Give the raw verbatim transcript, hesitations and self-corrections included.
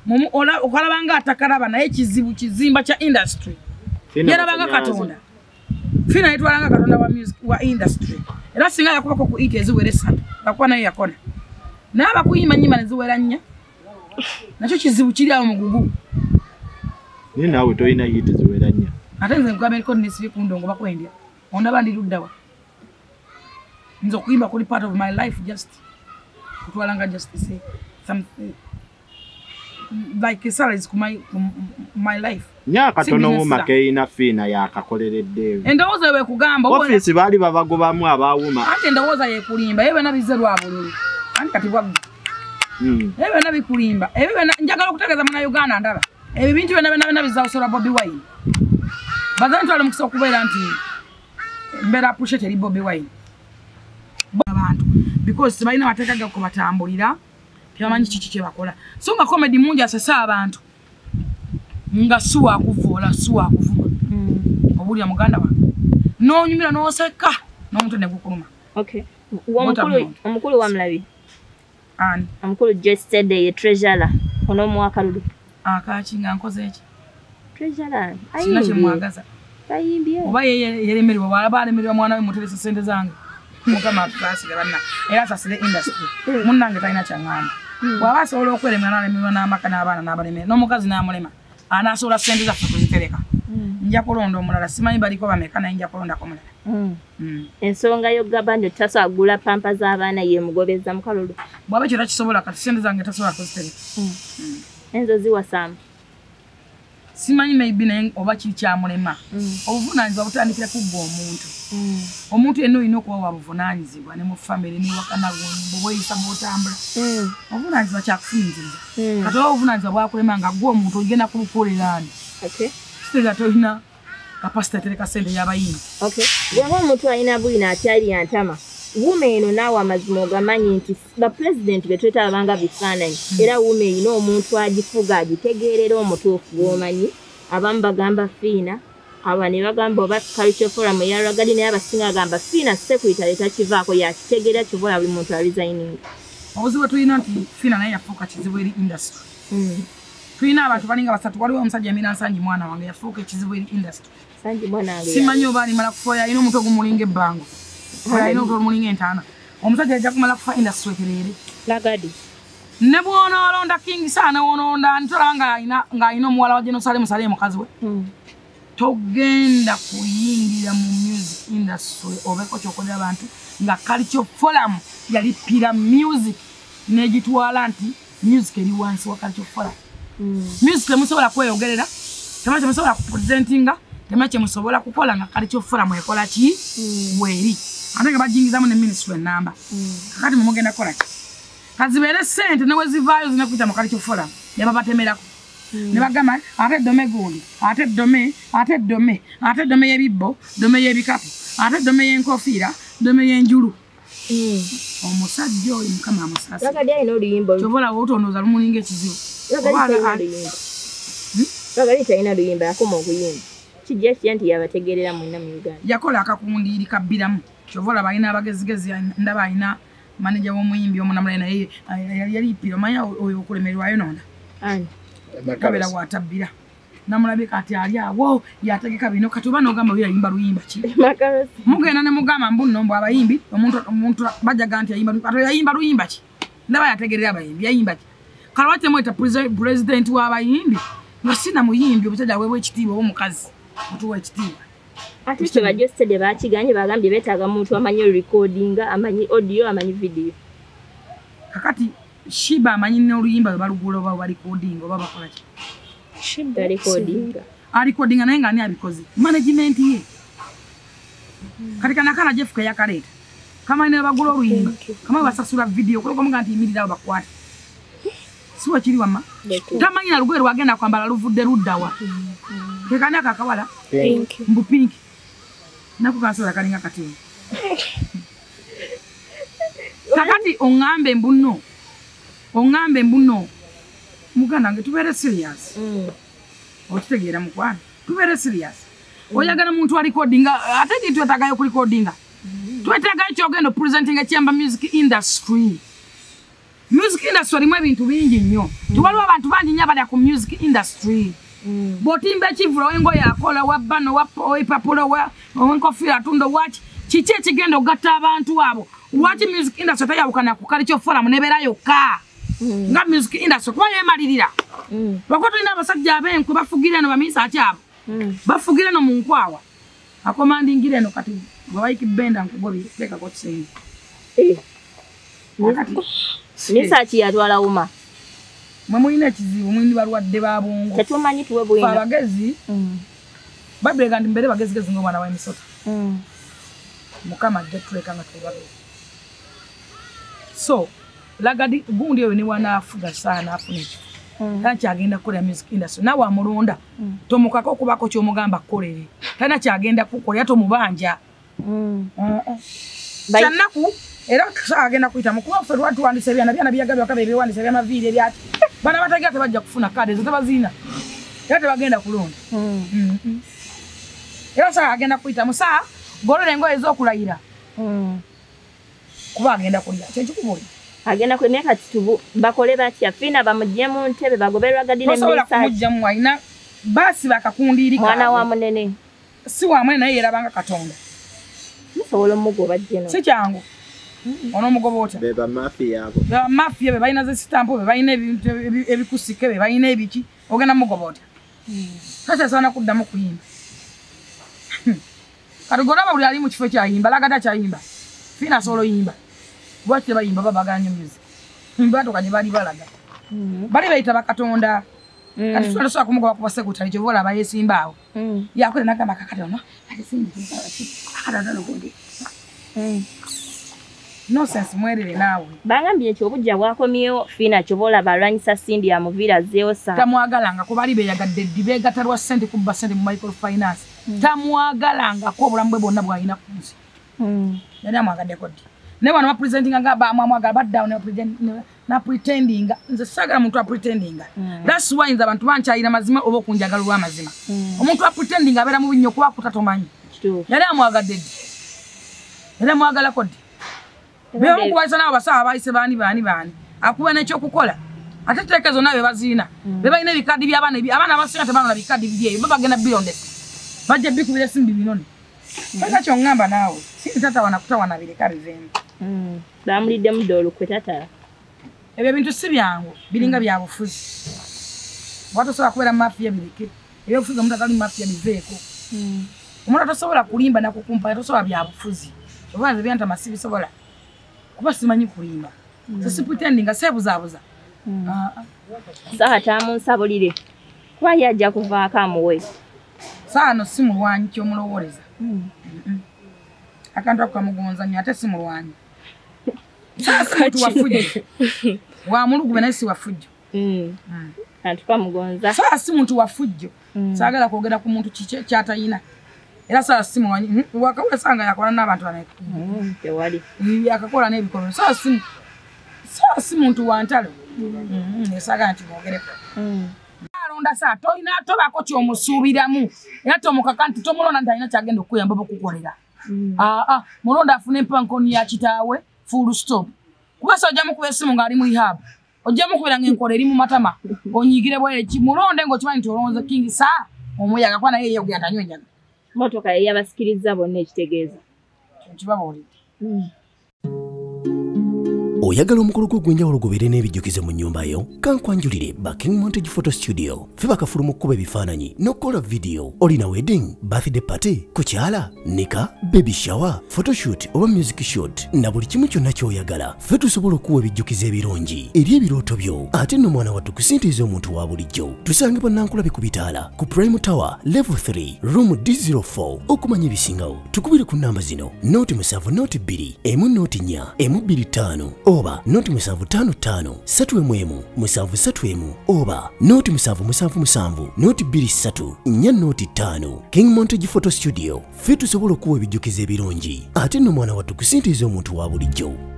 mumu ola okalabanga atakalaba naye kizibu kizimba cha industry yarabanga katonda Phina yitwalanga katonda wa music wa industry era singa yakubako ku ite eziwere satu akwa naye yakona naba kuyima nyima neziwera nya nacho kizibu kiri awo mugugu ni nawe toyina yite ziwera nya ate nze ngwabe ko nisibi kundongo bakwendya onda bandi luddawa nzo kuyimba kuli part of my life just kutwalanga just to say something like a salary is my my life nya katono mu makeina Phina yakakoleredde endowoza we kugamba office bali babagobamu abawuma ate endowoza ye kulimba ebe nabizerwa abululu anti kati bwa mm ebe nabikulimba ebe njagala okutegeza muna Uganda ndaba ebe bintu bena bena nabiza usora Bobby Wine bazantu ale mukisa okubeera nti mbera appreciate eri Bobby Wine abantu because balina batekaga ko batambulira Yamanyi chichi kye bakola. So nga comedy mungi asasa abantu. Nga suwa akuvoola suwa akuvuma. Mm. Obuli ya muganda wa. No nyumira no seka. No muntu ne kukuluma. Okay. Omukulu omukulu wa mlabi. Ani. Omukulu Geosteady ye treasurer. Ono mwaka lulu. Akachinga nkoze eki. Treasurer. Sina kye mwagaza. Ayimbye. Oba ye yeremerwa bala balemerwa mwana we mutelese sente zange. Mukama class gabana. Era sasile industry. Munnange taina changana. Waba solo okweremera nalemerwa n'amaka n'abaana n'abaleme n'omukazi n'amulema anaasobola sente zaffe kuzitereka nja kulonda omulala simanyi baliko bameka naye nja kulondako mulala ensonga y'ogamba nti tasobola pampa z'abaana ye mugobeza mu kalulu bw'aba ekyo takisobola kati sente zange tasobola kuzitereka enzo ziwasaamu simanyi maybe naye oba kiri kyamulema obuvunaanyizibwa butandikira kuggwa omuntu omuntu yenna olina okuba wa buvunaanyizibwa ne mu famire niwakana bweyisa bwotambula obuvunaanyizibwa kyakufunziriza kati oba obuvunaanyizibwa bwakulema nga gwe omuntu ogenda kulukoleraani sitera tolina kapasite atereka sente y'abayimbi bw'oba omuntu alina bwina atyali yantama wume eno naawe amazima ogamanyi nti bapulezidenti be twetalabanga bifaananyi era wume erina omuntu agifuga agitegeerera omutuufu gwomanyi abamu bagamba Phina aba ne bagamba oba culture forum ya ragadi naye abasinga agamba Phina security aleta kivaako yakitegeera kivola buli muntu alisigning obuzibu tulina nti Phina naye yafuuka kizibu eri industry tulina abantu balinga basatu waliwo omusajja Amina Nsangi mwana wange yafuuka ekizibu eri industry simanyi oba alimala kufoya alina omuntu ogumulinga ebbango Oya ino kwa mulinga entana. Omusajja ajja kumala kufa industry terere. Lagadi. Ne bwona alonda king sana wononda ntola nga ina nga ino muwala wa Jerusalem Salem mukazi we. Mm. Togenda kuyingira mu music industry obeko chokola abantu nga culture forum yali pira music negitwala nti music eri wansi wa culture forum. Mm. Music musobola kweyogerera. Tamache musobola kupresentinga. Tamache musobola kukola nga culture forum ekola ki mm. weri. Anataka bajingiza mu ne ministry namba. Mm. Kakati mumugenda kola ki. Kazibere sente ne wezivayo zinakuita mu culture forum. Yaba batemerako. Mm. Ne bagamba ate dome gundi, ate dome, ate dome, ate dome yebibbo, dome yebikapu, ate dome yenkofira, dome yenjulu. Mm. Omusajja oyo mukama amusasa. Lagadi ayina oluyimba. Chobola wotonoza lumulinga ekizibu. Lagadi ayina oluyimba. Lagadi ayina oluyimba akoma okuyimba. Kijja nti yabategerera mwina mu Uganda. Yakola akakundi iri kabiramu. Chobola balina abagezigezi ndaba ayina manager w'omuyimbi omunamula naye yali piro manya oyo okulemerwayo nona. Ani. Kabela watabira. Namulabika ati ali awo yategeka bino katuba n'ogamba oyo yayimba luyimba ki. Makarasi. Mugenda ne mugamba mbuno mbo abayimbi omuntu omuntu bajaga nti yayimba ato yayimba luyimba ki. Ndaba yategerera abayimbi yayimba ki. Kalwate mweta president w'abayimbi. Nasina muyimbi obutajja wewe ekitiibwa omukazi. Mutu w'ekitiibwa. Ate kyo Geosteady bakiganye bagambye betaaga muntu amanyi recordinga, amanyi audio, amanyi video. Kakati Shiba amanyi n'oluyimba bwe balugula oba recording oba bakola ki. Shiba recordinga. A recordinga naye nga ani abikoze. Management ye. Kati kana kana Jeff ka yakaleta. Kama ne bagula oluyimba. Kama basasula video kuliko mga nti imirira bakwata. Siwa kiri wama. Tamanyi na lugero wagenda kwambala luvudde luddawa. Tekanya kakawala. Pink. Mbu pink. Naku kasola kalinga katini. Kakati ongambe mbuno. Ongambe mbuno. Muganda nge tubere serious. Mm. Okitegeera mukwana. Tubere serious. Mm. Oyagala muntu ali recordinga ate ditu etagayo ku recordinga. Mm. Twetagayo kyogendo presenting a chamber music industry. music industry mwe bintu bingi nnyo tuwaliwo abantu bangi nnyo abali ku music industry botimba ekivulo engo yakola wabbano wapapulo wenkofira tundo waki kiki ekigenda ogatta abantu abo lwaki music industry tayawukana ku Culture Forum nebeera yokka nga music industry kuba yemalirira lwako tulina abasajja abenkwe bafugira eno bamiisa kyabo bafugira eno mu nkwawa akomandingira eno kati gwe bayikibenda nkugobye lekako kisenge Nisa ki yatwala uma mwe mulina ekizibu mwini balwadde babongo tetumanyi tuwe bwina abagezi babule kandi mbere bagezi gezi ng'omwana w'emisota mukama ajja tuleka nga tubabe so lagadi gundi oyo ne wanaafuga sana afune tana kyagenda kukola music industry nawe amulonda tomukako okubako ky'omugamba kolere tana kyagenda kukola tomubanja kyannaku era agenda kuyita mukuba ffe lwatu wandise byana byana byagabye wakabe ebyewandise byamaviire byati bana batagira tebajja kufuna kade ezo tebaziina era tebagenda kulonda era Saha agenda kuyita musa golole engoye ez'okulayira kuba agenda kulya kyekikubuli agenda ku neka tubu bakole batya Phina bamujje mu ntebe bagoberwa gadine message kumujja mu ayina basi bakakundirika mwana wa munene si wa mwene naye yerabanga Katonda musobola mugoba jeno si kyangu ono mugoba ota beba mafia yabo beba mafia be bayina ze stampo be bayina ebintu ebikusike be bayina ebiki ogenda mugoba ota kata sana kuddamu kuyimba Karugora buli ali mu kifo kya yimba lagada kya yimba Phina solo yimba bwate bayimba babaganya music mbato kanye bali balaga bali bayita bakatonda kati solo so akumugoba kuba sekutali kyo vola bayesimba awo yakole nakama kakati no ati simbi akada ndalo gondi no sense mwerere nawe bangambye ekyo obujja bwakomyewo Phina kyobola balwanyisa sindi ya muvira zeosa tamwagalanga ko bali beyagadde dibe gatalwa sente kubba sente mu microfinance tamwagalanga ko obulamu bwe bonna bwalina kunzi yali amwagadde kodi ne bano presenting nga ba mwamwagala ba down na pretend na pretending nze sagala muntu a pretending that's why nze abantu banchaira mazima obo kunjagala lwa mazima omuntu a pretending abera mu binyo kuba kutatomanyi yali amwagadde yali amwagala kodi byo kubaisa na Saha abayise bani bani bani akuba nekyo kukola ate tekezo nabe bazina be bayina bikadi by'abana abana abasinga tebana bikadi byeyo baba gena beyond baje bikubire simbi binone kaka kyo ngamba nawe si tata wanakuta wanabireka bivemu mm bamulidde mudolo kwetata ebyo bintu si byangu biringa bya bufuzi watu soba kubera mafia birike ebyo bufuzi omuntu akali mafia biveeko omuntu atasobola kulimba na kukumpa atasobola bya bufuzi obanze byanta masibi sobola kuba simanyi kulimba sisi pretending asebuzabuza Saha tamunsabulire kuba yajja kuvaako amuwe Saha no si mulwanyi ky'omulowoleza akantu akamugonza nnyo ate si mulwanyi Saha si muntu wafujjo wa mulugube naye si wafujjo antu kamugonza Saha si muntu wafujjo saagala kwogera ku muntu kyatayina era Saha si mulwanyi wakawula sanga yakola n'abantu baneke tewali akakola n'ebikolwa Saha si Saha si muntu wa ntalo nesaagala nti mwogereko alonda Saha toyina tobako kyomusuubiramu era tomukaka nti tomulonda nti alina kyagenda okuyamba okukolera aa mulonda afune empankoni ya kitaawe full stop kuba Saha ojja mukuba essimu ng'ali mu rehab ojja mukubira ng'enkola eri mu matama onyigire bwere mulonde ng'okimanyi nti olonze King Saha omuyaga kuba naye yeyogera tanywa enyaga motoka yabasikiriza bonna ekitegeeza kibabuulidde oyagala omukolo gw'ogwenjawulo gubeere n'ebijjukize mu nnyumba yo kankwanjulire Baking Montage Photo Studio fe bakafuluma okukuba ebifaananyi n'okukola vidiyo olina wedding birthday party kukyala nika baby shower photoshoot oba music shoot na buli kimu kyonna ky'oyagala fe tusobola okuwa ebijjukize ebirungi eri ebirooto byo ate nno mwana wattu kusintiiza omuntu wa bulijjo tusange bannankulabe ku bitaala ku Prime Tower level three room D zero four okumanya ebisingawo tukubire ku nnamba zino noti musanvu noti bbiri emu noti nnya emu bbiri ttaano oba noti musanvu tano tano satu emu emu musanvu satu emu oba noti musanvu musanvu musanvu noti bbiri ssatu nnya noti ttaano King Montage Photo Studio fe tusobola okuwa ebijjukize ebirungi ate nno mwana wattu kusintiiza omuntu wa bulijjo